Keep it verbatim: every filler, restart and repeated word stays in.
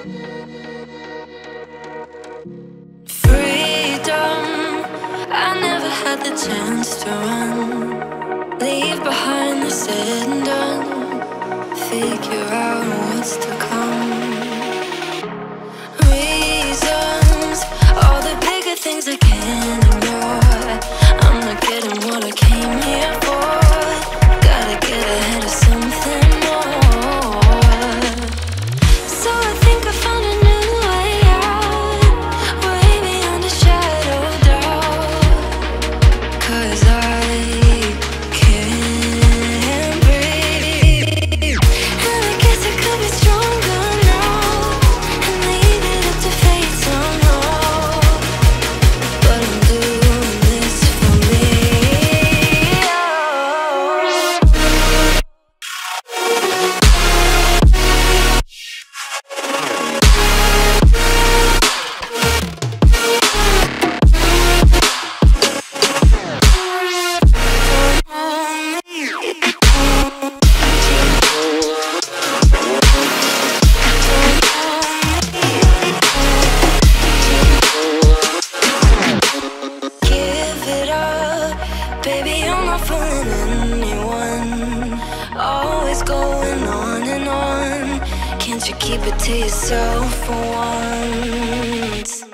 Freedom, I never had the chance to run. Leave behind the said and done. Figure out what's to come. Reasons, all the bigger things I can't ignore. I'm not getting what I came here for. Gotta get ahead of something more. So I think I found a new way out, way beyond a shadow of doubt. 'Cause I can't breathe, and I guess I could be stronger now and leave it up to fate somehow. But I'm doing this for me. Give it up, baby, I'm not fooling anyone. Always going on and on. Can't you keep it to yourself for once?